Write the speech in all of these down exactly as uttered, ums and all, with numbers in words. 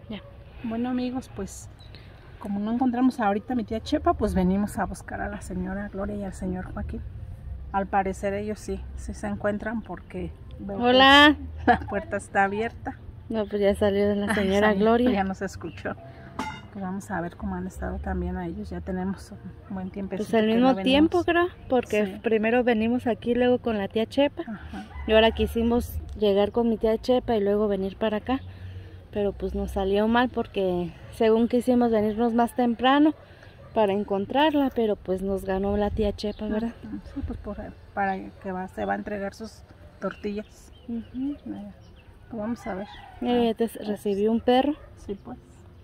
Ya. Bueno, amigos, pues como no encontramos ahorita a mi tía Chepa, pues venimos a buscar a la señora Gloria y al señor Joaquín. Al parecer ellos sí, sí se encuentran porque veo Hola. que la puerta está abierta. No, pues ya salió la señora Ay, Gloria. Ya nos escuchó. Pues vamos a ver cómo han estado también a ellos. Ya tenemos un buen tiempo. Pues al mismo no tiempo, creo, porque sí. primero venimos aquí, luego con la tía Chepa. Ajá. Y ahora quisimos llegar con mi tía Chepa y luego venir para acá. Pero pues nos salió mal porque según quisimos venirnos más temprano para encontrarla, pero pues nos ganó la tía Chepa, ¿verdad? Sí, pues por, para que va, se va a entregar sus tortillas. Uh-huh. Pues vamos a ver. Mira, ya te recibió un perro. Sí, pues.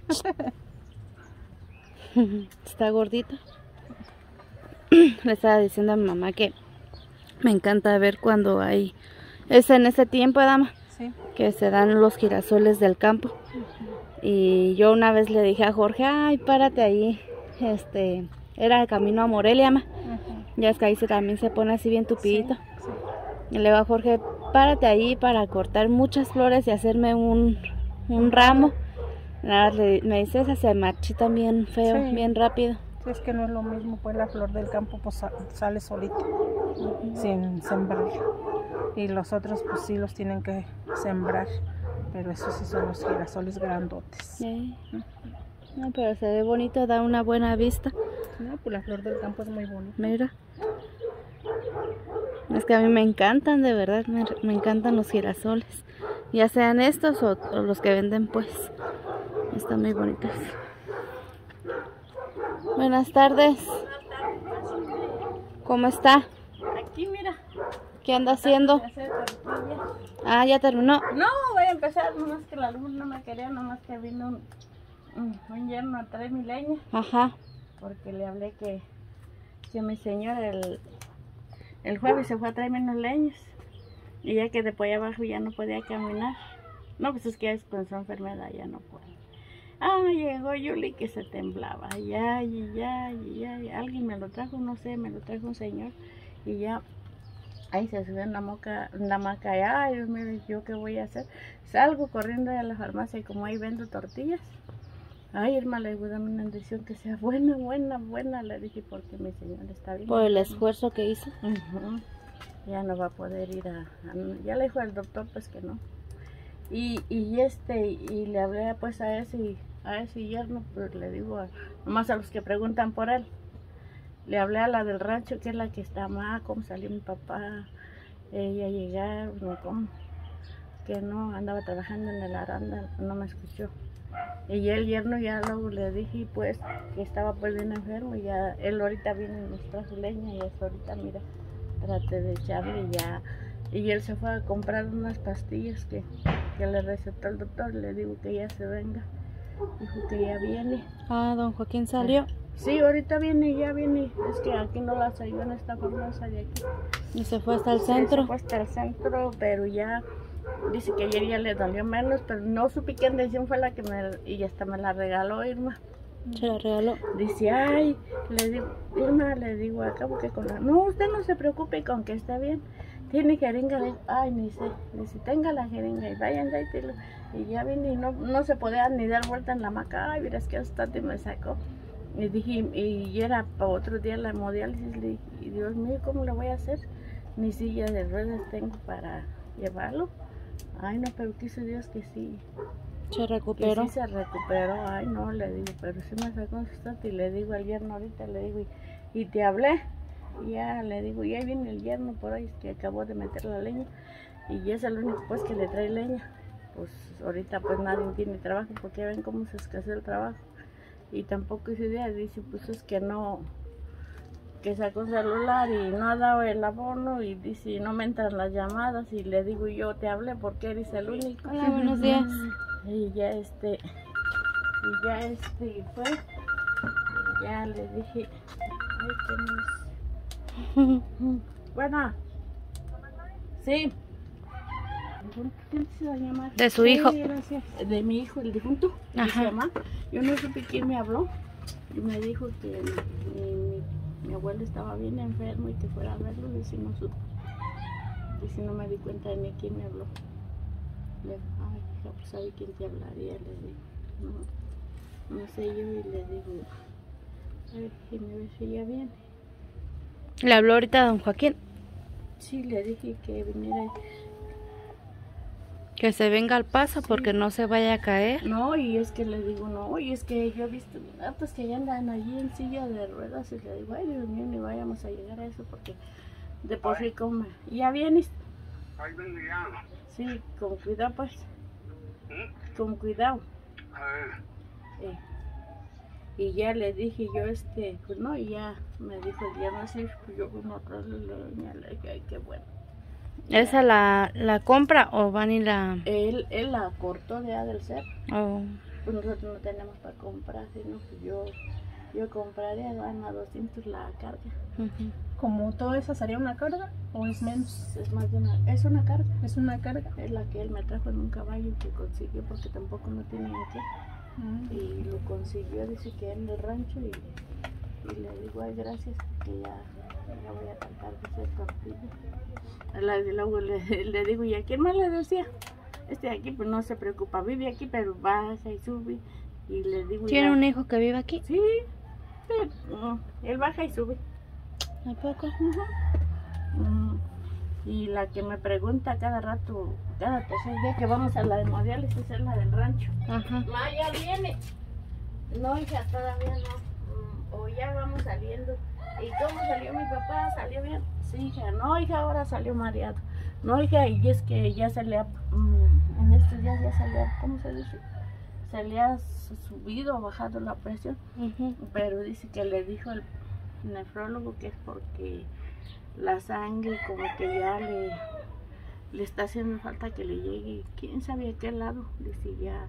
Está gordito. Le estaba diciendo a mi mamá que me encanta ver cuando hay, es en ese tiempo, dama, sí. que se dan los girasoles del campo. Uh-huh. Y yo una vez le dije a Jorge, ay, párate ahí, este, era el camino a Morelia, ma. Uh-huh. Ya es que ahí se, también se pone así bien tupidito. Sí, sí. Y le digo a Jorge, párate ahí para cortar muchas flores y hacerme un, un ramo. Nada, le, me dice, esa se marchita bien feo, sí. Bien rápido. Sí, es que no es lo mismo, pues la flor del campo pues sale solita, uh-huh. sin sembrar. Y los otros pues sí los tienen que sembrar, pero esos sí son los girasoles grandotes. Sí. Uh-huh. No, pero se ve bonito, da una buena vista. No, pues la flor del campo es muy bonita. Mira. Es que a mí me encantan, de verdad, me, me encantan los girasoles. Ya sean estos o, o los que venden, pues. Están muy bonitos. Buenas tardes. ¿Cómo está? Aquí, mira. ¿Qué anda haciendo? Ah, ¿ya terminó? No, voy a empezar, nomás que la luz no me quería, nomás que vino un, un, un yerno a traer mi leña. Ajá. Porque le hablé que, que mi señor el, el jueves se fue a traerme unos leños. Y ya que después abajo ya no podía caminar. No, pues es que es con su enfermedad, ya no puede. Ah, llegó Yuli que se temblaba, ya, y ya, y ya, y alguien me lo trajo, no sé, me lo trajo un señor, y ya, ahí se subió en la moca, en la maca, y ay, Dios mío, ¿yo qué voy a hacer? Salgo corriendo a la farmacia y como ahí vendo tortillas, ay, Irma, le digo, dame una bendición que sea buena, buena, buena, le dije, porque mi señor está bien. Por el esfuerzo que hizo. Uh-huh. Ya no va a poder ir a, a, ya le dijo al doctor, pues que no. Y, y este, y le hablé pues a ese, a ese yerno, pues le digo, a, nomás a los que preguntan por él. Le hablé a la del rancho, que es la que está más, cómo salió mi papá, ella llegar, no, cómo, que no, andaba trabajando en el aranda, no me escuchó. Y el yerno ya luego le dije, pues, que estaba pues bien enfermo, y ya, él ahorita viene y nos trajo leña, y hasta ahorita, mira, traté de echarle ya. Y él se fue a comprar unas pastillas que, que le recetó el doctor. Le digo que ya se venga. Dijo que ya viene. Ah, don Joaquín salió. Sí, ahorita viene, ya viene. Es que aquí no las ayudó en esta farmacia de aquí. ¿Y se fue hasta el sí, centro? Se fue hasta el centro, pero ya dice que ayer ya le dolió menos. Pero no supe qué decisión fue la que me... Y hasta me la regaló Irma. Se la regaló. Dice, ay, le digo, Irma, le digo, acabo que con la... No, usted no se preocupe con que está bien. Tiene jeringa, de... ay, ni sé, dice, tenga la jeringa y vayan, dáitelo. Y ya vine y no, no se podía ni dar vuelta en la hamaca, ay, miras que hasta te me sacó. Y dije, y era para otro día la hemodiálisis, le dije, y Dios mío, ¿cómo lo voy a hacer? Ni silla de ruedas tengo para llevarlo. Ay, no, pero quiso Dios que sí. Se recuperó. Que sí se recuperó, ay, no, le digo, pero sí me sacó un susto y le digo al yerno ahorita, le digo, y, y te hablé. Y ya le digo, ya viene el yerno por ahí que acabó de meter la leña y es el único pues que le trae leña. Pues ahorita pues nadie tiene trabajo porque ya ven cómo se escasea el trabajo y tampoco esa idea, dice pues es que no, que sacó un celular y no ha dado el abono y dice no me entran las llamadas y le digo yo te hablé porque eres el único. Hola, buenos días. Y ya este, y ya este pues, ya le dije, ay, ¿qué nos... Bueno, sí. ¿Quién se va a llamar? De su sí, hijo. Gracias. De mi hijo, el difunto. De su mamá. Yo no supe quién me habló. Y me dijo que mi, mi, mi abuelo estaba bien enfermo y que fuera a verlo. Y si no supe. Y si no me di cuenta de ni quién me habló. Le dije, ay, hija, pues sabe quién te hablaría. Le dije. no, no sé yo, y le digo, a ver, déjeme ver si ya viene. ¿Le habló ahorita a don Joaquín? Sí, le dije que viniera. Que se venga al paso porque Sí. no se vaya a caer. No, y es que le digo, no, y es que yo he visto pues que ya andan allí en silla de ruedas y le digo, ay Dios mío, ni vayamos a llegar a eso porque de por sí como, ya vienes. Ahí vengo ya. Sí, con cuidado pues, ¿Mm? con cuidado. A ver, Eh, y ya le dije yo, este, pues no, y ya me dijo el viernes, sí, pues yo con otra le le dije, ay, qué bueno. ¿Esa la, la compra o van y la...? Él, él la cortó de allá del cerro. Oh. Pues nosotros no tenemos para comprar, sino pues yo, yo compraría, dan a doscientos la carga. Uh-huh. ¿Como todo eso sería una carga o es menos? Es más de una, es una carga. Es una carga. Es la que él me trajo en un caballo que consiguió porque tampoco no tenía qué. Mm. Y lo consiguió, dice que en el rancho y, y le digo, ay gracias, que ya, ya voy a tratar de hacer tortilla. La- Luego le, le digo, ¿y a quién más le decía? Este de aquí pues no se preocupa, vive aquí pero baja y sube. Y le digo, ¿Tiene ya- un hijo que vive aquí? Sí, pero, no, él baja y sube. ¿A poco? Mm, Y la que me pregunta cada rato, cada tercer día que vamos a la hemodiálisis es la del rancho. Ajá. Ma, ya viene. No, hija, todavía no. Mm, O ya vamos saliendo. ¿Y cómo salió mi papá? ¿Salió bien? Sí, hija. No, hija, ahora salió mareado. No, hija, y es que ya se le ha, mm, en estos días ya se le ha, ¿cómo se dice? Se le ha subido o bajado la presión. Uh-huh. Pero dice que le dijo el nefrólogo que es porque la sangre como que ya le, le está haciendo falta que le llegue, quién sabe a qué lado. Dice ya,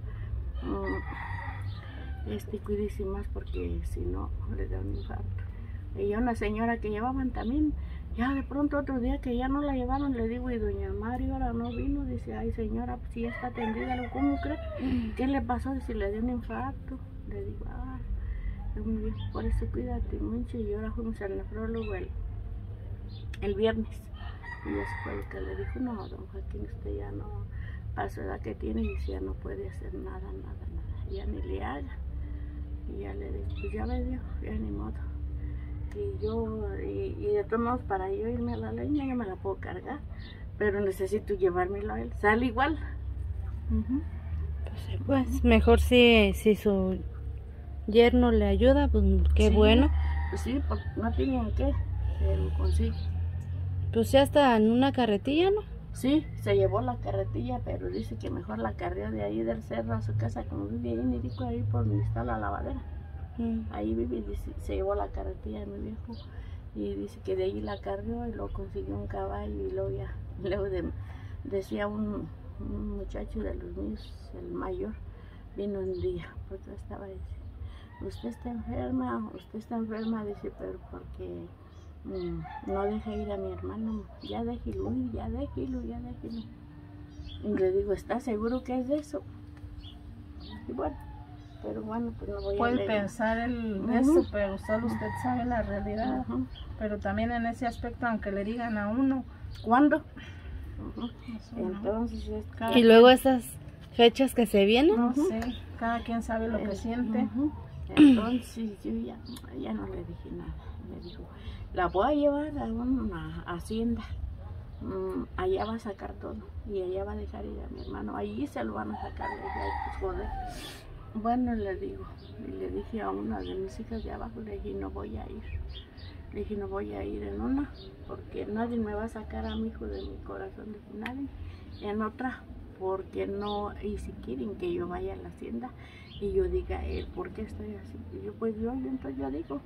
mm, este, cuídese más porque si no le da un infarto. Y una señora que llevaban también, ya de pronto otro día que ya no la llevaron, le digo, y doña Mario ahora no vino. Dice, ay señora, pues si ya está atendida, ¿cómo cree? ¿Qué le pasó? Dice, le dio un infarto. Le digo, ah, muy bien, por eso cuídate mucho. Y ahora fuimos al nefrólogo el, el viernes. Y después que le dijo, no, don Joaquín, usted ya no, para su edad que tiene, dice, ya no puede hacer nada, nada, nada, ya ni le haga. Y ya le digo, pues ya me dio, ya ni modo. Y yo, y, y de todos modos, para yo irme a la leña, yo me la puedo cargar, pero necesito llevármelo a él. Sale igual. Uh-huh. Pues, pues mejor si, si su yerno le ayuda, pues qué Sí, bueno. Pues sí, porque no tenían qué, pero consigue. Pues ya está en una carretilla, ¿no? Sí, se llevó la carretilla, pero dice que mejor la carrió de ahí del cerro a su casa, como vive ahí en Irico, ahí por donde está la lavadera. Mm. Ahí vive y dice, se llevó la carretilla de mi viejo y dice que de ahí la carrió y luego consiguió un caballo y luego ya, luego de, decía un, un muchacho de los míos, el mayor, vino un día, porque estaba diciendo, usted está enferma, usted está enferma, dice, pero porque mmm, no deja ir a mi hermano, ya déjelo ir, ya déjelo, ya déjelo. Y le digo, ¿está seguro que es de eso? Y bueno, pero bueno, pues no voy a Puede leer. pensar el, Ujú. eso, pero solo usted sabe la realidad. Ujú. Pero también en ese aspecto, aunque le digan a uno, ¿Cuándo? Ujú. eso no. Entonces, es Cada Y luego esas fechas que se vienen. No Ujú. sé, cada quien sabe lo que Eh, siente. ujú. Entonces yo ya, ya no le dije nada. Me dijo, la voy a llevar a una hacienda. Mm, allá va a sacar todo. Y allá va a dejar ir a mi hermano. Allí se lo van a sacar. Le dije, "Ay, pues joder". Bueno, le digo, y le dije a una de mis hijas de abajo, le dije, no voy a ir. Le dije, no voy a ir en una, porque nadie me va a sacar a mi hijo de mi corazón, de nadie. En otra, porque no, y si quieren que yo vaya a la hacienda y yo diga, él, ¿por qué estoy así? Y yo, pues yo, yo entonces yo digo.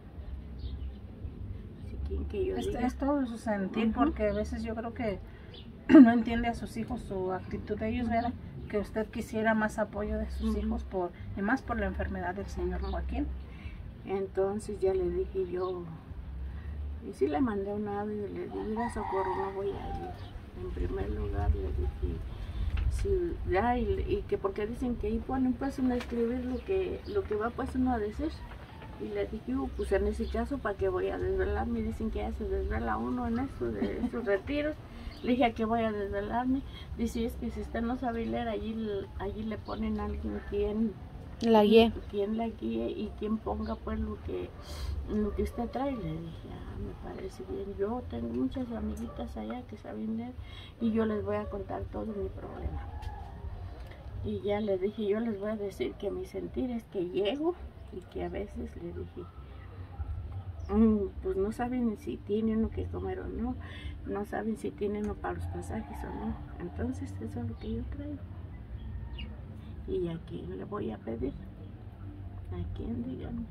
Si quieren que yo Es, diga. es todo su sentir, Ujú. porque a veces yo creo que no entiende a sus hijos su actitud de ellos, ¿verdad? Que usted quisiera más apoyo de sus Ujú. hijos, por y más por la enfermedad del señor Ujú. Joaquín. Entonces ya le dije yo, y sí le mandé un audio y le dije, mira Socorro, no voy a ir. En primer lugar le dije, sí, ya, y, y que porque dicen que ahí ponen pues uno a escribir lo que, lo que va pues uno a decir. Y le dije, "Uh, pues en ese caso, ¿para qué voy a desvelarme? Dicen que ya se desvela uno en eso, de esos retiros. Le dije, ¿a qué voy a desvelarme? Dice, es que si usted no sabe leer, allí, allí le ponen a alguien quien, La guía. Quien la guíe y quien ponga pues lo que, lo que usted trae. Le dije, ah, me parece bien. Yo tengo muchas amiguitas allá que saben leer y yo les voy a contar todo mi problema. Y ya le dije, yo les voy a decir que mi sentir es que llego y que a veces le dije, mm, pues no saben si tienen uno que comer o no, no saben si tienen uno para los pasajes o no. Entonces eso es lo que yo traigo. ¿Y a quién le voy a pedir? ¿A quién? Díganme.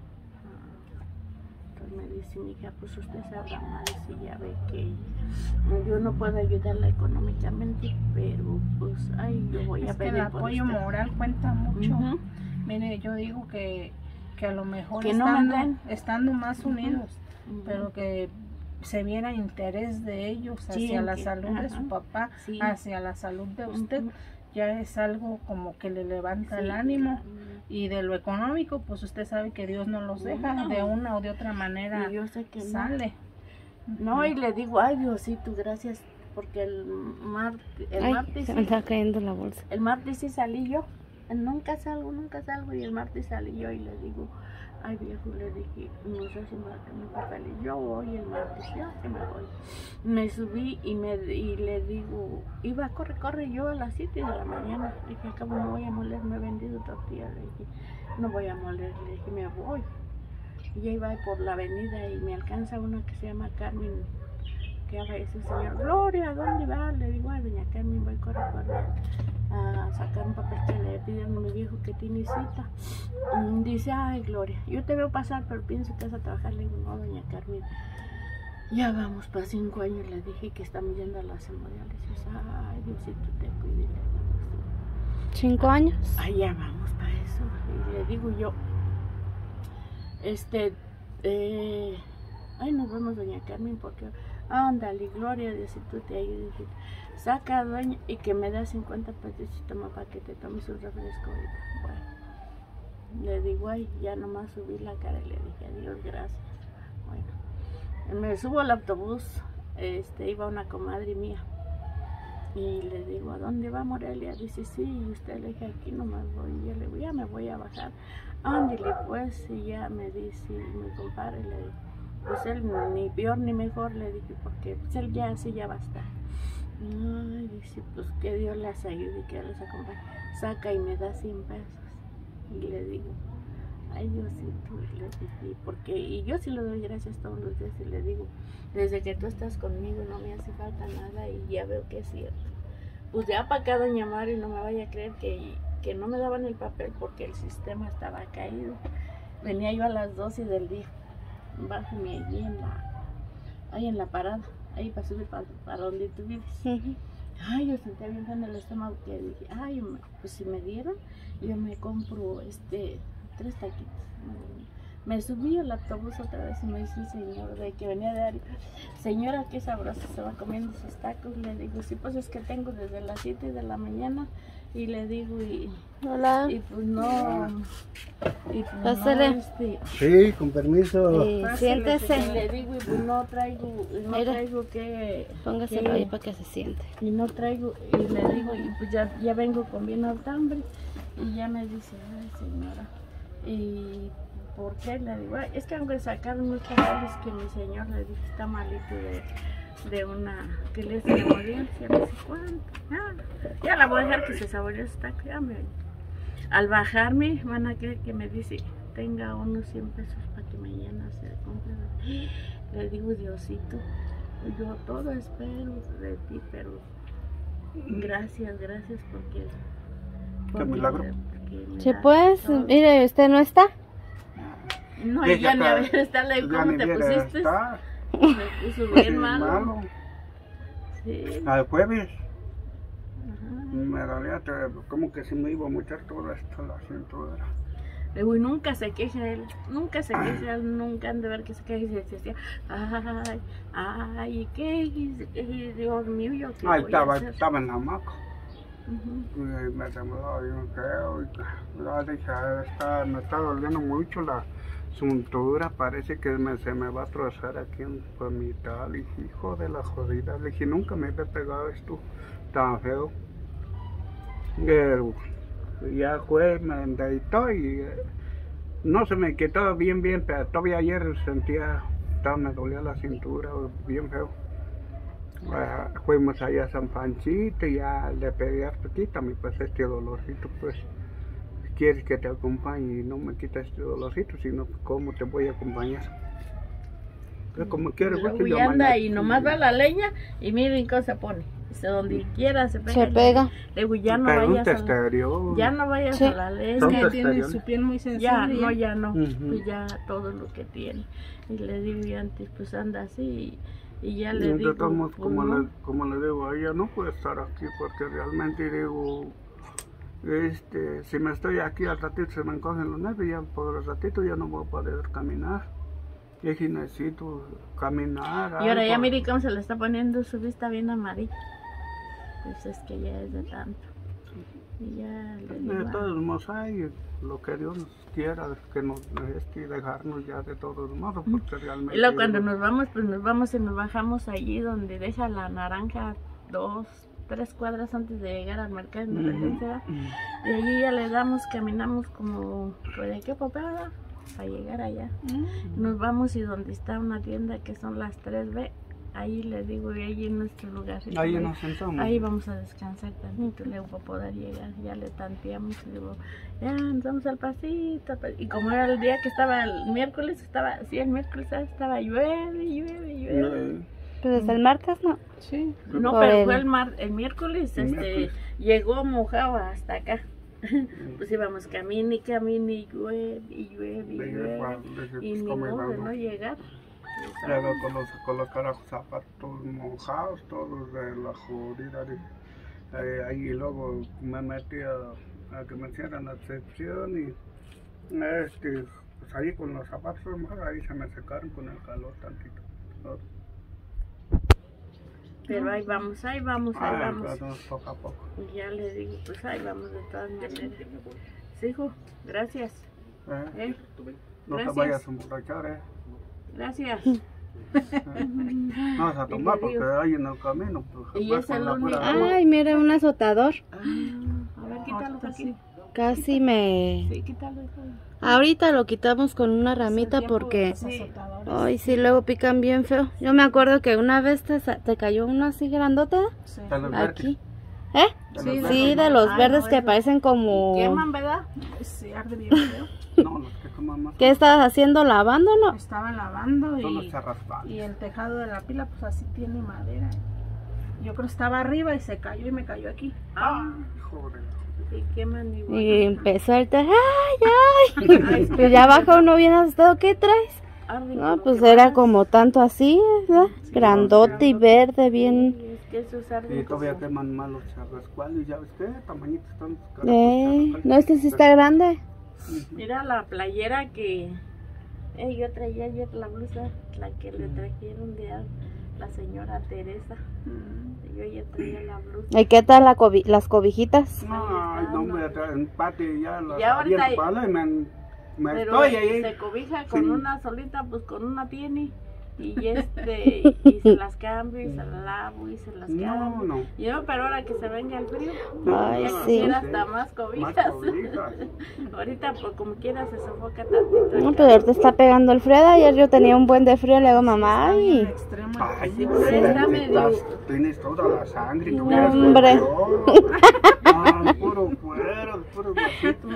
Entonces me dice mi hija, pues usted sabrá más y ya ve que yo no puedo ayudarla económicamente, pero pues, ay, yo voy Es a que pedir el por apoyo usted. moral cuenta mucho. Ujú. Mire, yo digo que, que a lo mejor Que no me estando, den. estando más Ujú. unidos, Ujú. pero que se viera interés de ellos Sí, hacia en la que- salud de ajá. su papá, Sí. hacia la salud de usted, Ujú. ya es algo como que le levanta Sí. el ánimo. Ujú. Y de lo económico, pues usted sabe que Dios no los deja, No. de una o de otra manera Y yo sé que no. sale. No, y le digo, ay Diosito, gracias, porque el, mar, el Ay, martes se me sí- está cayendo la bolsa. el martes sí salí yo. Nunca salgo, nunca salgo. Y el martes salí yo y le digo, ay viejo, le dije, no sé si me va a tener que salir. Yo voy el martes, ya que me voy. Me subí y, me, y le digo, iba, corre, corre, yo a las siete de la mañana. Le dije, acabo no voy a moler, me he vendido tortillas. Le dije, no voy a moler, le dije, me voy. Y ya iba por la avenida y me alcanza una que se llama Carmen, que habla ese señor, Gloria, ¿dónde va? Le digo, ay, doña Carmen, voy corre, corre a sacar un papel que le piden a mi viejo que tiene cita. Mm, Dice, ay, Gloria, yo te veo pasar, pero pienso que vas a trabajar. Le digo, no, doña Carmen, ya vamos para cinco años. Le dije que estamos yendo a las hemorroides. Dice, ay, Diosito te cuide. Le digo, ¿Cinco años? ay, ya vamos para eso. Y le digo yo, este, eh, ay, nos vemos, doña Carmen, porque, ándale, Gloria, Diosito te ayude. Saca, doña, y que me da cincuenta pesos y toma para que te tomes un refresco ahorita. Bueno, le digo, ay, ya nomás subí la cara y le dije, adiós, gracias. Bueno, me subo al autobús, este, iba una comadre mía. Y le digo, ¿a dónde va Morelia? Dice, sí, y usted le dije, aquí nomás voy. Y yo le digo, ya me voy a bajar. Ándale, pues, y ya me dice, mi compadre, le digo, pues él ni peor ni mejor, le dije, porque pues él ya así ya va a estar. Ay, dice, pues que Dios las ayude y que les acompañe. Saca y me da cien pesos. Y le digo, ay Diosito, le dije, porque, y yo sí le doy gracias todos los días y le digo, desde que tú estás conmigo no me hace falta nada y ya veo que es cierto. Pues ya para acá doña Mari no me vaya a creer que, que no me daban el papel porque el sistema estaba caído. Venía yo a las doce del día, bájame allí en la, ahí en la parada, ahí para subir para, para donde tú vives. Ujú. Ay, yo sentía bien en el estómago que dije, ay, pues si me dieron, yo me compro este tres taquitos. Me subí al autobús otra vez y me dice el señor de que venía de Ari, señora, qué sabrosa se va comiendo sus tacos. Le digo, sí, pues es que tengo desde las siete de la mañana. Y le digo, y, Hola. y pues no, y pues Pásale. no, este, Sí, con permiso. Eh, Pásale, siéntese. y le digo, y pues no traigo, y no Mira. traigo que, Póngaselo que- ahí para que se siente. y no traigo, y le digo, y pues ya, ya vengo con bien harta hambre. Y ya me dice, ay señora, y ¿por qué? Le digo, "Ay, es que aunque sacaron unos papeles que mi señor le dije está malito de, de una, que le hace hemorragia, no sé cuánto. Ah, ya la voy a dejar que se saboree ese taco, ya me- Al bajarme van a creer que me dice, tenga unos cien pesos para que mañana se compre. Le digo, Diosito, yo todo espero de ti, pero gracias, gracias porque... Qué milagro. porque me Si das puedes, todo. mire, usted no está. No, Sí, y ya ya ni a está. ver, está la- Ya ¿cómo ni te viera, pusiste? está Me puso bien malo. malo. Sí. Al jueves Ajá. me dolía, te- como que se me iba a muchar todo esto, la cintura. Le digo, y nunca se queja él, nunca se queja él, nunca han de ver que se queja y se decía, ay, ay, ¿qué? Y- y Dios mío, yo qué Ahí voy a estaba, hacer? estaba en la hamaca. Ujú. Y me tembló bien feo. Y ya dije, "Ah, está, me está doliendo mucho la cintura, parece que me, se me va a trozar aquí en por mitad". Le dije, hijo de la jodida, le dije, nunca me había pegado esto tan feo. Pero ya fue, me deitó y eh, no se me quitó bien, bien, pero todavía ayer sentía, estaba, me dolía la cintura, bien feo. Uh, fuimos allá a San Panchito y ya le pedí a quítame pues este dolorcito, pues quieres que te acompañe y no me quita este dolorcito, sino cómo te voy a acompañar. Pero como quieres, pues, y anda y nomás va la leña y miren cómo se pone. Dice, donde quiera se pega. Se pega. Le digo, ya no pero vayas, un a la, ya no vayas Sí. a la leña. Es que tiene su piel muy sensible. Ya, no, ya no, Ujú. pues ya todo lo que tiene. Y le digo, y antes pues anda así y, y ya le Y digo, tratamos, pues, como, no. le, como le digo a ella, no puedo estar aquí porque realmente digo, este, si me estoy aquí al ratito se me encogen los nervios, ya por el ratito ya no voy a poder caminar. Y si necesito caminar. Y ahora ya algo. mire cómo se le está poniendo su vista bien amarilla. Pues es que ya es de tanto. Y ya le digo, De ah, todos modos hay lo que Dios quiera, que nos este, dejarnos ya de todos modos, porque realmente... y luego cuando nos vamos, pues nos vamos y nos bajamos allí donde deja la naranja dos, tres cuadras antes de llegar al mercado de Independencia. Y allí ya le damos, caminamos como, pues de qué popada, para llegar allá. Nos vamos y donde está una tienda que son las tres B, ahí le digo, y ahí en nuestro lugar. Ahí nos sentamos. Ahí vamos a descansar tantito, luego para poder llegar, ya le tanteamos y digo, ya nos vamos al pasito, al pasito. Y como era el día que estaba el miércoles, estaba, sí, el miércoles estaba llueve, llueve, llueve. Pues desde el martes, ¿no? Sí. No, Por pero el- fue el, mar, el miércoles, El este, miércoles. llegó mojado hasta acá. Pues íbamos camine y camine y llueve y llueve y Le dije, llueve. "Juan", le dije, Y "Pues, ni ¿cómo modo de íbamos?". no llegar. Luego con los, con los carajos zapatos mojados, todos de la jodida. dije. Eh, ahí luego me metí a, a que me hicieran la sección y este, pues ahí con los zapatos mojados, ahí se me secaron con el calor tantito. ¿no? Pero ahí vamos, ahí vamos, ahí Ah, vamos. claro, poco a poco. Y ya le digo, pues ahí vamos de todas maneras. Sí, hijo, gracias. ¿Eh? ¿eh? No Gracias. te vayas a emborrachar, ¿eh? Gracias. No vas a tomar Y le porque digo- ahí en el camino. Pues, Y vas es con el la único- pura agua. Ay, mira, un azotador. Ah, a ver, quítalo aquí. Casi me... Sí, quítalo, hijo. Ahorita lo quitamos con una ramita tiempo, porque... sí. Ay, sí, luego pican bien feo. Yo me acuerdo que una vez te, sa- te cayó uno así grandote Sí. De los verdes. aquí. ¿Eh? De Sí, los de Sí, verdes, de los Ay, verdes no, que eso- parecen como... Queman, ¿verdad? Sí, arde bien feo. No, los que coman más. ¿Qué estabas haciendo? ¿Lavando no? Estaba lavando Son los y, charrascales. y el tejado de la pila pues así tiene madera. Yo creo que estaba arriba y se cayó y me cayó aquí. Ah, Joder. y queman igual. Y empezó a gritar, ¡ay, ay! Pues ya baja uno bien asustado, ¿qué traes? Arde No, como pues que era más. como tanto así, ¿verdad? Grandote y verde, bien... Sí, es que esos arden Y todavía como- queman más los charrascuales. ¿Ya ves qué? Tamañitos están los carajos Eh, charrascales. no, este sí está grande. Mira la playera que eh, yo traía ayer, la blusa, la que le trajeron de a la señora Teresa. Yo ya traía la blusa. ¿Y qué tal la cobi- las cobijitas? Ay, no, hombre, en patio ya las Ya ahorita abierto para y me, me Pero estoy ahí. se cobija con Sí. una solita, pues con una tiene. Y este, y se las cambio y se las lavo y se las No, cambio. no. Y no, pero ahora que se venga el frío, Ay, ya sí. quisiera hasta más Más cobijas. cobijas. Ahorita, pues como quiera, se sofoca tantito. No, pero ahorita está pegando el frío. Ayer yo tenía un buen de frío, le digo, mamá, Está bien ay, extremo. Ay, Sí, pues, pero está te- medio- estás- tienes toda la sangre. tú No, eres hombre. doctor. Ah, puro cuero, puro huesito.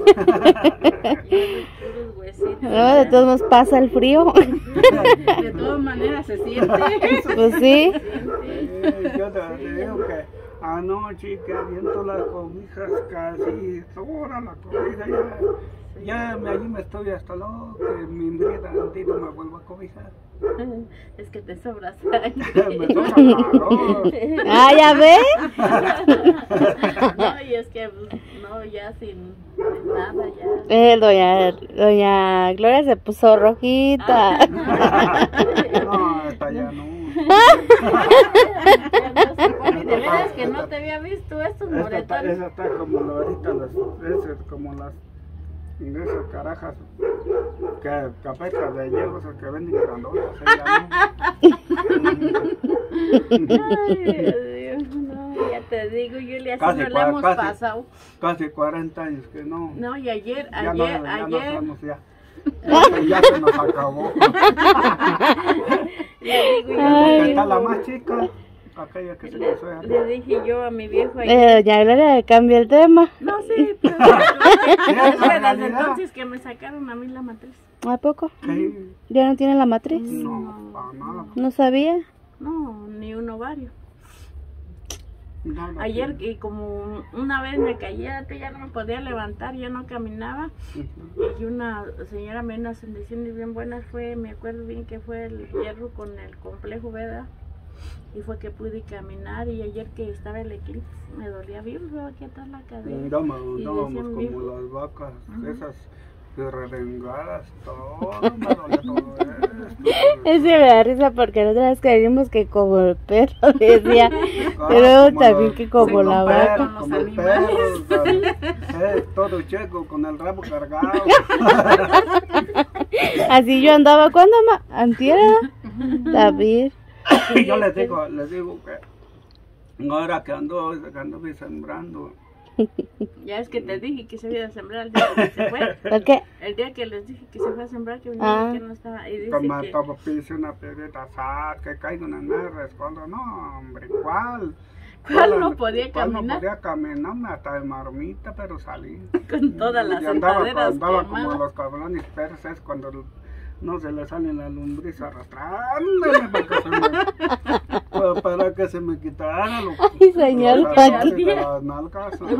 Puros huesitos. no, de todos modos pasa el frío. De todas maneras se siente. Pues sí. Eh, yo te, te digo que anoche que aviento las cobijas casi toda la cobija ya, ya me, allí me estoy hasta luego que me embriaga tantito me vuelvo a cobijar. Es que te sobra sangre. Me toca calor. Ah, ya ve. No, y es que, pues, no, ya sin, sin nada, ya. Eh, doña, doña Gloria se puso rojita. No, esta ya no. De veras que no te había visto estos Esta está, moretones. esa está como la- ahorita las, esas, como las de esas carajas que capetas de hierro esas que venden grandotas. ella no. Ay, Dios mío, no, ya te digo, Julia, así Casi no le cua- hemos casi. pasado. Casi cuarenta años que no. No, y ayer, ya ayer, no, ya no ayer, estamos ya. Ya se nos acabó. le digo yo, Ay. le Está la digo- más chica, aquella que se le, casó ya. le dije yo a mi viejo ayer, Eh, ya le cambia el tema. no, sí, pero Sí, es que la desde realidad. entonces que me sacaron a mí la matriz. ¿A poco? Sí, ¿Ya no tiene la matriz? no, para nada. No sabía. No, ni un ovario. No, no Ayer, tiene. y como una vez me caí, ya no me podía levantar, ya no caminaba. Ujú. Y una señora me dio unas bendiciones bien buenas, fue, me acuerdo bien que fue el hierro con el complejo, ¿verdad? Y fue que pude caminar, y ayer que estaba el eclipse me dolía bien feo aquí atrás la cadera. Andábamos, Y andábamos decía mi como viejo, las vacas, Ajá. esas redengadas, todo, me dolía todo esto. Ese me da risa porque la otra vez que vimos que como el perro decía, Ah, pero como también la- que como como la perro. vaca. Con los como el animales. perro, eh, todo checo con el rabo cargado. Así yo andaba, ¿cuándo, ma? Antier, David. Y yo les digo, les digo que ahora que ando, que ando sembrando, ya es que te dije que se iba a sembrar el día que se fue. ¿Por qué? El día que les dije que se fue a sembrar, que venía, Ah. que no estaba. Y dice como que, todo pise una piedrita, sal, que caigo en el respondo, no, hombre, ¿cuál? ¿Cuál no podía ¿Cuál no caminar? podía caminar? Hasta de marmita, pero salí. con todas las Y andaba, sentaderas andaba como quemadas. los cabrones persas cuando no se le salen la lombriz arrastrándome para que se me, para, para que se me quitara lo, Ay, señor los azares Joaquín. de las nalgas. Pero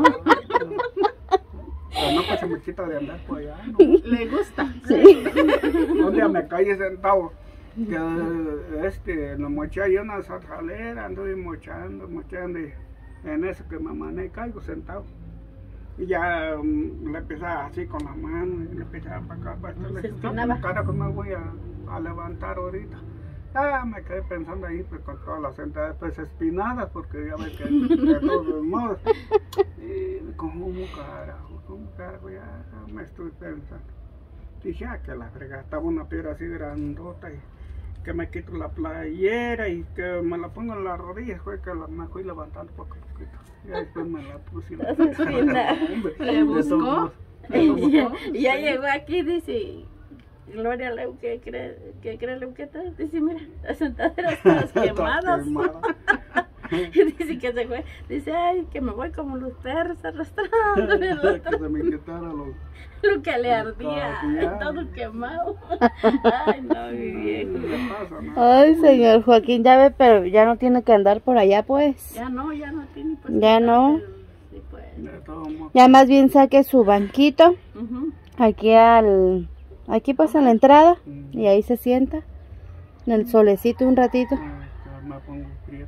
no que se me quita de andar por allá, ¿no? Le gusta. Un día me caí sentado, que este, lo moché ahí en una zarzalera, anduve mochando, mochando, y en eso que me mané caigo sentado. Y ya um, le empezaba así con la mano, y le empezaba para acá, para acá. Se Le dije, espinaba. cara que me voy a, a levantar ahorita. Ah, me quedé pensando ahí, pues con todas las sentadas pues espinadas, porque ya ves que de todos modos. Y como carajo, como carajo, ya me estoy pensando. Dije, ah, que la fregada, estaba una piedra así grandota y que me quito la playera y que me la pongo en las rodillas, fue que la, me fui levantando poco a poquito. Y después me la puse. Le buscó. Y ya, y ya llegó aquí, dice, Gloria Leu, ¿qué cree, qué cree Leu que tal? Dice, mira, las sentaderas todas quemadas. Y dice que se fue, dice, ay, que me voy como los perros arrastrándome el Que otro, se me quitara los... lo que le ardía, ardía. todo quemado. Ay, no, mi viejo. ¿Qué pasa, no? Ay, señor Joaquín, ya ve, pero ya no tiene que andar por allá, pues. Ya no, ya no tiene pues. Ya no. pero sí, pues. De todos modos. Ya más bien saque su banquito Ujú. aquí al... Aquí pasa en la entrada Mm. y ahí se sienta en el solecito un ratito. Ay, que me pongo prieto.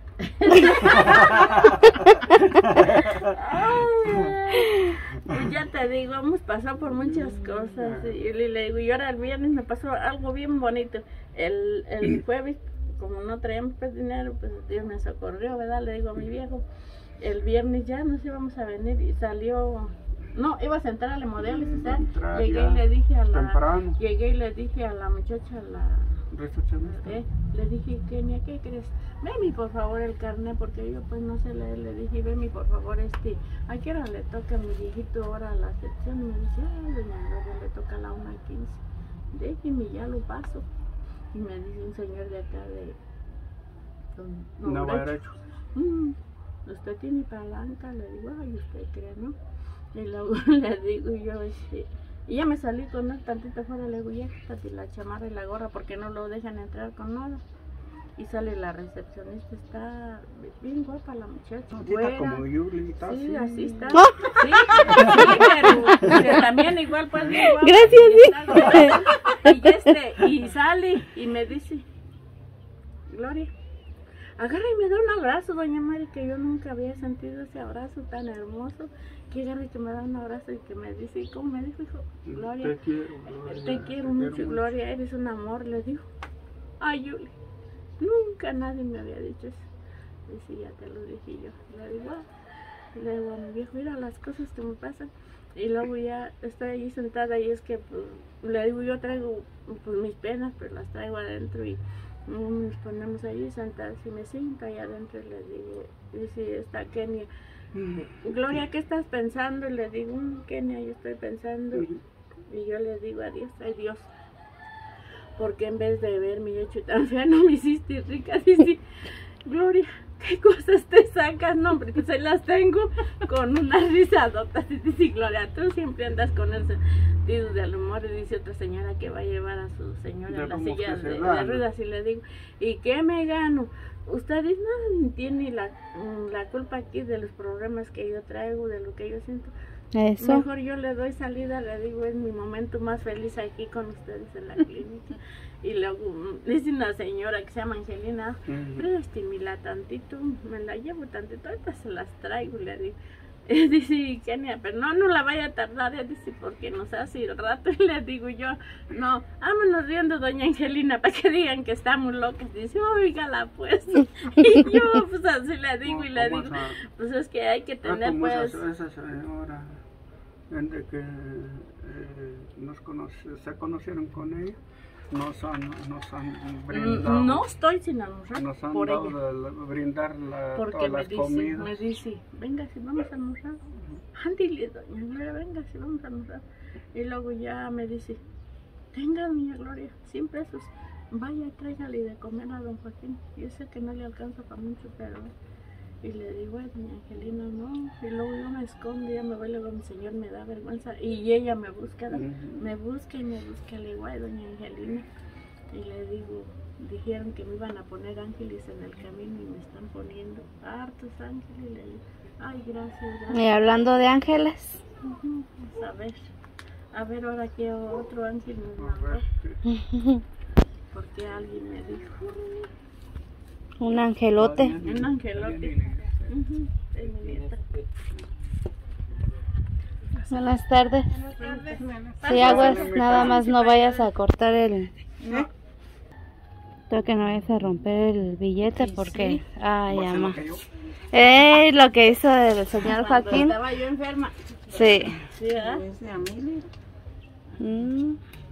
Y ya te digo, hemos pasado por muchas cosas. Y le, le digo, y ahora el viernes me pasó algo bien bonito. El, el jueves, como no traíamos pues dinero, pues Dios me socorrió, ¿verdad? Le digo a mi viejo, el viernes ya nos íbamos a venir y salió... No, iba a sentar a la modelo, y Iba a entrar llegué ya y le dije a la... temprano. Llegué y le dije a la muchacha, a la... Recepcionista. Eh, le dije, Kenia, ¿qué crees? Vemi por favor el carnet, porque yo pues no sé leer. Le dije, Vemi por favor este, ¿a qué hora le toca a mi viejito ahora la sección? Y me dice, ay, doña Gloria, le toca a la una quince. Déjeme, ya lo paso. Y me dice un señor de acá de... Don No va Derecho. derecho. Mm, usted tiene palanca, le digo, ay, usted cree, ¿no? Y luego le digo yo, este, y ya me salí con él tantito afuera, le digo, ya quítate la chamarra y la gorra porque no lo dejan entrar con nada. Y sale la recepcionista, está bien guapa la muchacha, Está güera. como Yuli, está Sí, así. así está. Sí, sí, pero, pero también igual pues bien guapa. Gracias, sí. Y este, y sale y me dice, Gloria, agarra y me da un abrazo, doña Mari, que yo nunca había sentido ese abrazo tan hermoso. Que agarra y que me da un abrazo y que me dice, ¿y cómo me dijo, hijo? Gloria, Te quiero, Gloria. te quiero mucho, Gloria, eres un amor, le dijo. Ay, Yuli, nunca nadie me había dicho eso. Dice, ya te lo dije yo. Le digo, ah. Le digo a mi viejo, mira las cosas que me pasan. Y luego ya estoy allí sentada y es que, pues, le digo, yo traigo pues mis penas, pero las traigo adentro y nos ponemos ahí sentadas y me siento ahí adentro y le digo, y si está Kenia, Gloria, ¿qué estás pensando? Y le digo, Kenia, yo estoy pensando, y yo le digo a Dios, ay Dios, porque en vez de verme hecho tan fea no me hiciste rica? Dice, Gloria, ¿qué cosas te sacas? No, hombre, pues ahí las tengo con una risadota. Dice, Gloria, tú siempre andas con el sentido del humor. Y dice otra señora que va a llevar a su señora en la silla de, de ruedas. Y le digo, ¿y qué me gano? Ustedes no tienen la, la culpa aquí de los problemas que yo traigo, de lo que yo siento. Eso. Mejor yo le doy salida, le digo, es mi momento más feliz aquí con ustedes en la clínica. Y luego dice una señora que se llama Angelina, préstimela tantito, me la llevo tantito, ahorita se las traigo, le digo. Y dice Kenia, pero no, no la vaya a tardar, ella dice, porque nos hace el rato. Y le digo yo, no, vámonos riendo, doña Angelina, para que digan que estamos locas. Dice, oígala pues. Y yo, pues así le digo, y le digo, pues es que hay que tener pues... Esa señora, entre que eh, nos conoce, se conocieron con ella, nos han, nos han brindado. No estoy sin almorzar nos han por dado ella. De, de brindar la, porque todas me las dice, comidas. me dice, venga si vamos a almorzar. Ándale, doña Gloria, venga si vamos a almorzar. Y luego ya me dice, tenga doña Gloria, siempre esos, vaya tráigale de comer a don Joaquín. Yo sé que no le alcanza para mucho, pero... Y le digo, ay, doña Angelina, no. Y luego yo me escondo, ya me voy, luego mi señor me da vergüenza. Y ella me busca, uh-huh. me busca y me busca. Le digo, ay, doña Angelina. Y le digo, dijeron que me iban a poner ángeles en el camino y me están poniendo hartos ángeles. Y le digo, ay, gracias, gracias. Y hablando de ángeles. Uh-huh. Pues a ver, a ver ahora qué otro ángel nos mandó. Porque alguien me dijo. Un angelote. Un angelote. Uh-huh. Es mi nieta. Buenas tardes. Buenas tardes. Si aguas, nada más no vayas a cortar el... ¿No? Tengo que no vayas a romper el billete porque... Sí. Ay, ama. Eh, lo que hizo el señor Joaquín. Estaba yo enferma. Sí. Sí, ¿verdad? Mm.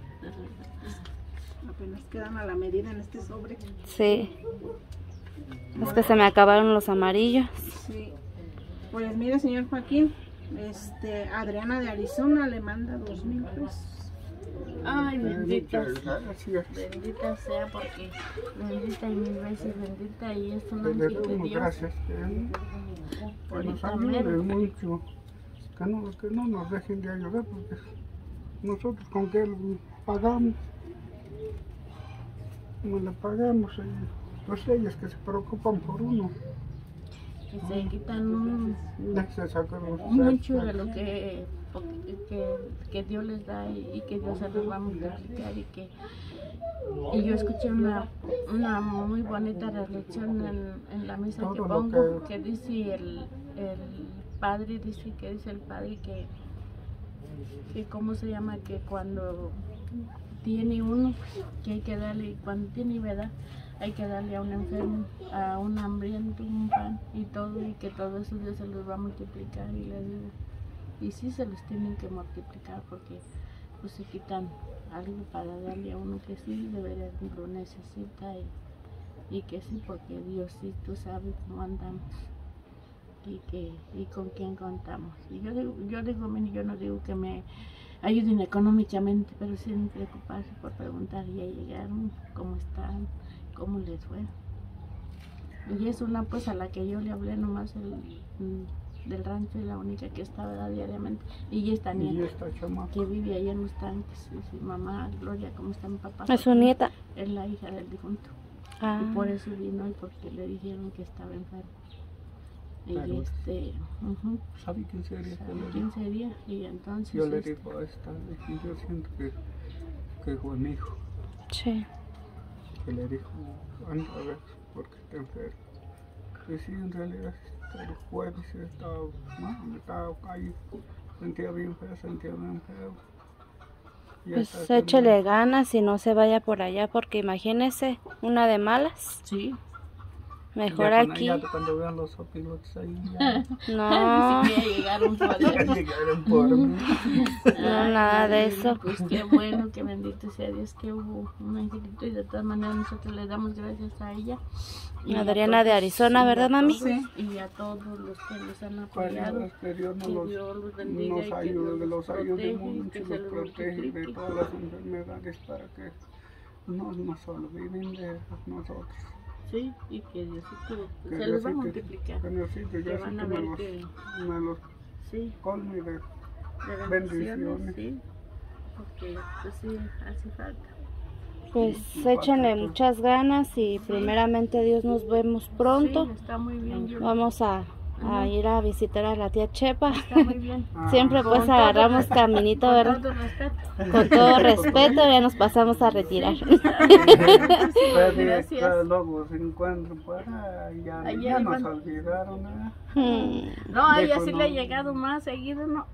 Apenas quedan a la medida en este sobre. Sí. Es que se me acabaron los amarillos. Sí. Pues mire, señor Joaquín, este, Adriana de Arizona le manda dos mil pesos. Ay, bendita, bendita sea, porque bendita y mil veces bendita, y esto no es de Dios. Gracias. Que nos ayuden mucho. Que no, que no nos dejen de ayudar, porque nosotros con que pagamos, no le pagamos. Pues ellos que se preocupan por uno. Que se quitan un, se mucho de lo que, que, que Dios les da y, y que Dios se los va a multiplicar. Y, que, y yo escuché una, una muy bonita reflexión en, en la misa que pongo, que, que dice el, el padre, dice que dice el padre que, que cómo se llama, que cuando tiene uno, que hay que darle, cuando tiene verdad, hay que darle a un enfermo, a un hambriento, un pan y todo, y que todo eso Dios se los va a multiplicar. Y le digo, y sí se los tienen que multiplicar, porque pues se quitan algo para darle a uno que sí de verdad lo necesita, y, y que sí, porque Dios sí, tú sabes cómo andamos y que y con quién contamos. Y yo digo, yo digo, yo no digo que me ayuden económicamente, pero sí en preocuparse por preguntar, ya llegaron, cómo están, cómo les fue. Y es una pues a la que yo le hablé nomás el, del rancho, y la única que estaba diariamente. Y esta nieta que vive ahí en los tanques. Y su mamá, Gloria, ¿cómo está mi papá? ¿Es su nieta? Es la hija del difunto. Ah. Y por eso vino, y porque le dijeron que estaba enfermo. Y claro. este, uh-huh, ¿sabe quién sería? ¿Sabe quién sería? Y entonces yo le este, digo a esta, yo siento que, que fue mi hijo. Sí. Que le dijo, anda a ver, porque está enfermo. Que sí, en realidad, el jueves estaba, no, estaba ahí, sentía bien feo, sentía bien feo. Pues échele ganas y no se vaya por allá, porque imagínese, una de malas. Sí. Mejor Ya con aquí. ella, cuando vean los opilotes ahí, ya, No, Ni siquiera llegaron por ya él. llegaron por mí. no, nada de eso. Pues qué bueno, que bendito sea Dios que hubo un angelito y de todas maneras nosotros le damos gracias a ella. Y a Adriana de todos, Arizona, y a ¿verdad, mami? todos, Y a todos los que nos han apoyado. Pues, que Dios nos, Que los, Dios los bendiga y nos que ayude, Dios los los ayude protege, mucho, que los se los protege de multiplique. todas las enfermedades para que no nos olviden de nosotros. Sí, y que Diosito Que se los va a Diosito- multiplicar. Que Diosito, Que Diosito van a me ver los, que me los sí, colme de de bendiciones. bendiciones, sí. Porque pues sí, hace falta. Pues échenle muchas ganas y primeramente Dios nos vemos pronto. Sí, está muy bien, Yuli. Vamos a, a ir a visitar a la tía Chepa. Está muy bien. Ah, Siempre Con pues todo agarramos res- caminito, Con ¿verdad? todo respeto. Con todo respeto ya nos pasamos a retirar. Pero Gracias. que luego se encuentran por ahí, ya, Ayer ya nos iban- olvidaron, ¿eh? Hmm, No, a ella Dejo, sí no. le ha llegado más seguido, ¿no?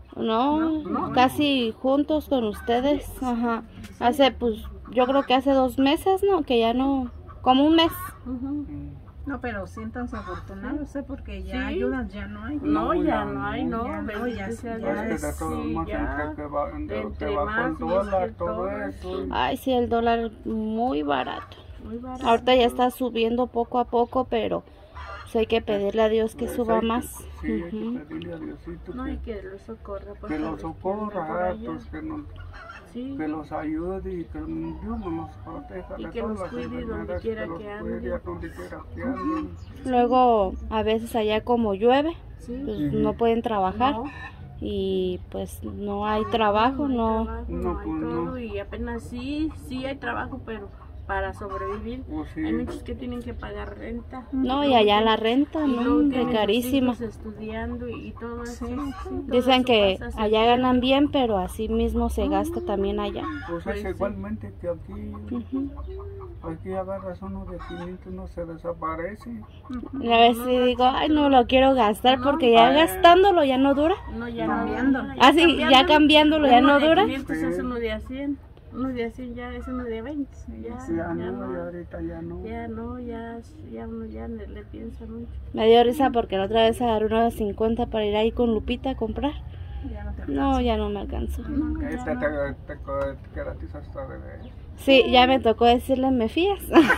No, casi juntos con ustedes. Ajá. Hace pues, yo creo que hace dos meses, ¿no? Que ya no, como un mes. Ujú. Mm. No, pero siéntanse afortunados, ¿eh? Porque ya Sí. ayudas ya no hay. No, No, ya ya no hay, no, no. ya no, bendito ya- sea ya Dios. Es que de todos Sí, modos, ya. entre que va, entre que Entre va más con y es dólar, que todo todo, eso. Ay, sí, el dólar muy barato. Muy barato. Ahorita ya está subiendo poco a poco, pero pues hay que pedirle a Dios que Pues suba hay que- más. Sí, hay Ujú. que pedirle a Diosito No, y que, que los socorra. por que favor, los que anden socorra, por allá. hartos, que, nos, Sí. que los ayude y que Dios nos proteja Y de que todas los las cuide donde enfermedades, quiera los que cuide anden. a donde quiera que anden. Luego, a veces allá como llueve, Sí. pues Ujú. no pueden trabajar No, y pues no hay trabajo, hay no. trabajo, No, no hay pues, todo, no. y apenas sí, sí hay trabajo, pero para sobrevivir. O sí, Hay muchos que tienen que pagar renta. No, y allá la renta, y no, luego de tienen sus carísima. hijos estudiando y, y todo eso. Sí, sí. todo Dicen eso que pasa, se allá pierde. ganan bien, pero así mismo se gasta también allá. pues Pues es sí. igualmente que aquí, Ujú. aquí agarras uno de quinientos, no se desaparece. Y a veces sí digo, ay, no lo quiero gastar porque ya Ah. gastándolo ya no dura. No, ya Cambiando. no. Ah, sí, ya cambiándolo ya Uno no de dura. quinientos es Sí. uno de a cien. Uno de a cien ya es uno de veinte. Ya, Ya ya no, no. y ahorita ya no. Ya no, ya, ya uno ya le, le piensa mucho. Me dio risa porque la otra vez agarré uno de cincuenta para ir ahí con Lupita a comprar. Ya no te No, ya no me alcanzó. No, Este ya te, no. te, te, te quedaste hasta de ver. Sí, ya me tocó decirle, ¿me fías?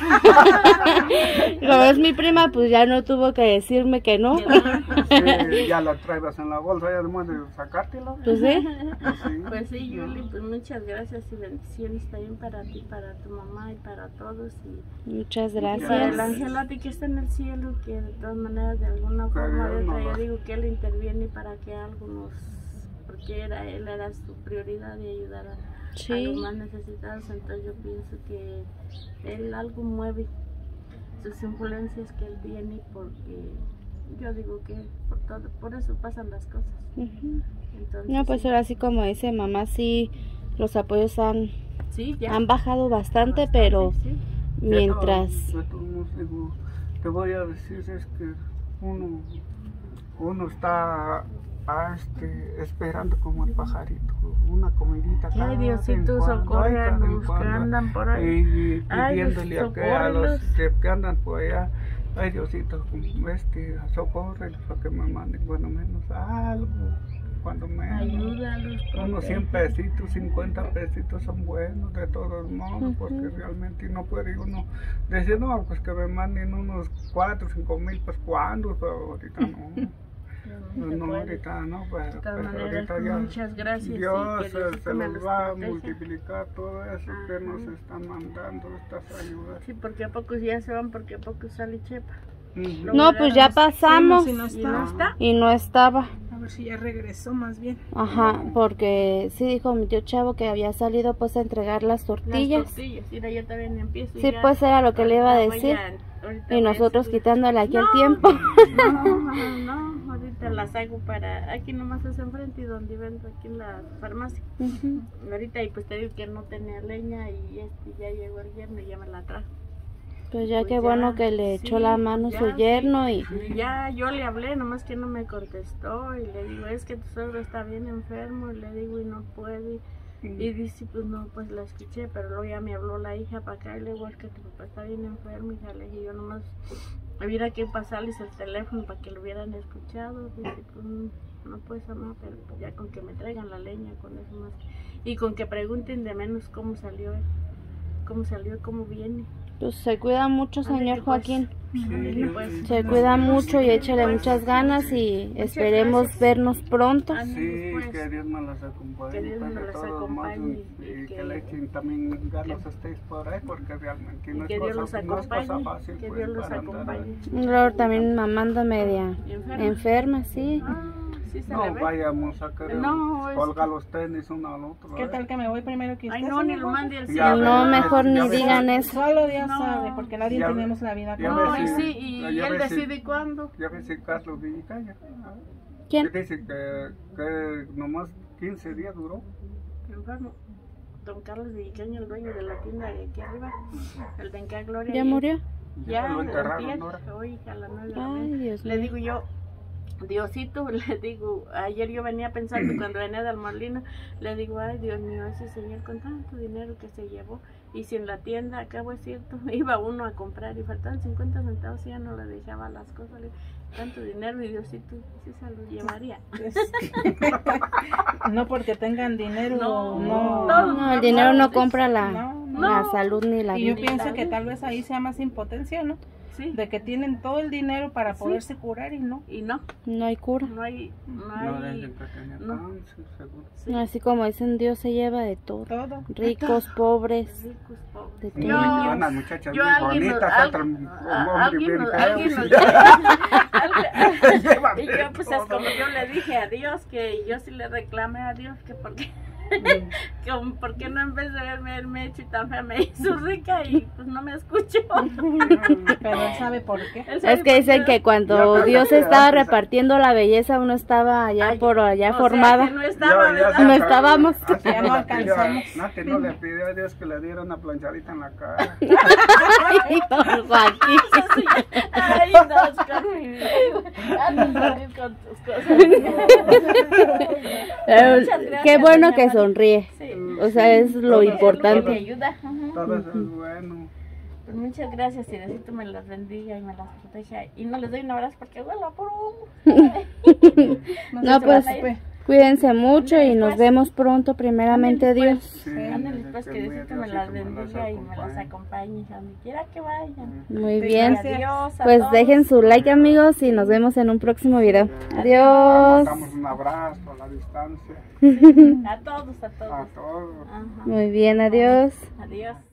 Como es mi prima, pues ya no tuvo que decirme que no. Sí, ya la traes en la bolsa, ya no de sacártelo. Pues sí. Pues sí. Pues sí, Yuli, pues muchas gracias y bendiciones también para ti, para tu mamá y para todos. Y, Muchas y para el gracias. angelote que está en el cielo, que de todas maneras, de alguna Que forma Dios de nos otra, yo lo- digo que él interviene para que algo nos. Porque era, él era su prioridad de ayudar a, a Sí. los más necesitados. Entonces yo pienso que él algo mueve sus influencias que él tiene, porque yo digo que por todo, por eso pasan las cosas. Ujú. Entonces, No, pues sí. ahora sí como dice mamá, sí, los apoyos han, Sí, ya. han bajado bastante, Bastante, pero sí. mientras... De todos modos, digo, te voy a decir es que uno, uno está a este, esperando como el pajarito, una comidita. Ay, cada vez en Diosito, cuando, ay, socorre a cada vez en los que cuando, andan por ahí. Y Ay, pidiéndole a, que, a los socórrelos. que, que andan por allá, ay Diosito, este, socorre para que me manden bueno menos algo, cuando me Ayúdalos. unos cien protege. pesitos, cincuenta pesitos son buenos de todos modos, Ujú. porque realmente no puede uno decir, no, pues que me manden unos cuatro, cinco mil, pues cuando, pero ahorita no. No, No, se no, puede. ahorita no, pero, De todas pero maneras, ahorita ya muchas gracias. Dios y que se, Diosito se me los los va a proteja. multiplicar todo eso que Ajá. nos están mandando estas ayudas. Sí, porque a pocos ya se van, porque a pocos sale Chepa. Ujú. No, pues ya pasamos Sí, no, si no ¿Y no está. está? y no estaba. A ver si ya regresó más bien. Ajá, porque sí dijo mi tío Chavo que había salido pues a entregar las Las tortillas. tortillas. Mira, yo también empiezo. y Sí, ya. pues era lo que le iba a Ahorita voy decir. a- ahorita Y voy a nosotros subir. quitándole aquí el No. tiempo. No, no, no, ahorita las hago para, aquí nomás es enfrente y donde vendo aquí en la farmacia. Ujú. Ahorita y pues te digo que no tenía leña y este ya llegó el yerno y ya me la trajo. Pues ya Pues qué ya, bueno que le echó sí, la mano ya, su sí. yerno y Y ya yo le hablé, nomás que no me contestó y le digo, es que tu suegro está bien enfermo y le digo y no puede. Y dice, pues no, pues la escuché, pero luego ya me habló la hija para acá y le digo, es que tu papá está bien enfermo, hija, le dije, yo nomás hubiera que pasarles el teléfono para que lo hubieran escuchado. Dice, pues, no puedes amar, pero pues ya con que me traigan la leña, con eso más. Y con que pregunten de menos cómo salió, cómo salió, cómo viene. Pues se cuida mucho, señor Ándale, pues. Joaquín. Ándale, pues. Se cuida mucho y échale muchas ganas y esperemos gracias. vernos pronto. Ándale, Sí, pues. que Dios me las acompañe. Que Dios pues, me de las todos acompañe modos, y y que- que le echen también ganas a ustedes por ahí, porque realmente no Que es Dios los cosa, no es cosa acompañe, fácil. que pues, Dios los para andar. acompañe. Luego también mi mamá anda media ¿Enferma? enferma, sí. Ah, sí se le No ve. vayamos a querer No, es colgar los tenis uno al otro. ¿Qué ¿eh? tal que me voy primero que usted? Ay, no, ni señor lo Juan? mande al Ya cielo. No, ves, mejor ya ni ves. digan eso. Solo Dios No. sabe, porque nadie Ya tenemos la vida ya No, completa. ves, y sí. sí, y Ya él ves, sí. decide cuándo. Ya ves si Carlos Villicaya. ¿Quién? Que dice que, que nomás quince días duró. Enfermo. Don Carlos Villicaño, el dueño de la tienda de aquí arriba, el de Enca Gloria. ¿Ya y- murió? Ya, lo antier, enterraron ahora. hoy a las nueve de la Ay, mañana. Dios Le mío. digo yo, Diosito, le digo, ayer yo venía pensando cuando venía del Molino, le digo, ay Dios mío, ese señor con tanto dinero que se llevó, y si en la tienda, acabo es cierto, iba uno a comprar y faltaban cincuenta centavos y ya no le dejaba las cosas, le digo, tanto dinero y Diosito, sí se lo llevaría. Es- no porque tengan dinero, No, no. todo. No, el dinero no compra la, No, no. la salud ni la Y yo vida. pienso que tal vez ahí sea más impotencia, ¿no? Sí, De que tienen todo el dinero para Sí. poderse curar y no. y no, No hay cura. no hay, no No hay, dicen que tenía no. cáncer, seguro. sí, Así como dicen, Dios se lleva de todo. Todo. Ricos, pobres. ricos, pobres. De Y todo. Yo- unas muchachas yo bien alguien nos- bonitas, al- otras un a- hombre alguien bien nos- feo. alguien nos- Llevan Y de yo pues es todo. como yo le dije a Dios, que yo sí le reclamé a Dios que por qué, que por qué no en vez de verme él me hecho y tan fea me hizo rica y pues no me escuchó. Pero él sabe por qué. Él sabe Es que por dicen qué. que Ya, cuando pero Dios ya estaba antes- repartiendo la belleza, uno estaba allá Ay, por allá o sea, formada. que no estaba, Ya- ya ¿verdad? se No acabó. estábamos. Antes Ya no le pidió- alcanzamos. Antes no le pidió a Dios que le diera una planchadita en la cara. Ay, don Joaquín. Ay, no, con mi vida. Andas a salir con tus cosas. Pero Muchas gracias, qué bueno doña que Mari. sonríe. Sí. O sea, es lo Todo- Que importante. me ayuda. Ujú. Todo eso es bueno. Pues muchas gracias y Diosito me las bendiga y me las proteja. Y no les doy un abrazo porque huele a puro humo. No, se pues van a ir. cuídense mucho y nos vemos pronto, primeramente Ándale, pues. Dios. Sí, Ándale, desde pues que que muy Diosito me Diosito las bendiga y me las acompañe. acompañe a donde quiera que vayan. Muy Y bien. adiós a Pues todos. dejen su like, amigos, y nos vemos en un próximo video. Adiós. Damos un abrazo a la distancia A todos, a todos. a todos. Ajá. Muy bien, adiós. Adiós.